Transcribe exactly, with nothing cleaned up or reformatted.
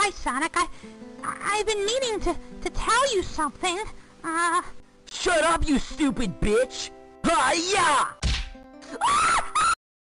hi, Sonic. I, I I've been meaning to to tell you something. Uh. Shut up, you stupid bitch! Hi-ya! Ah!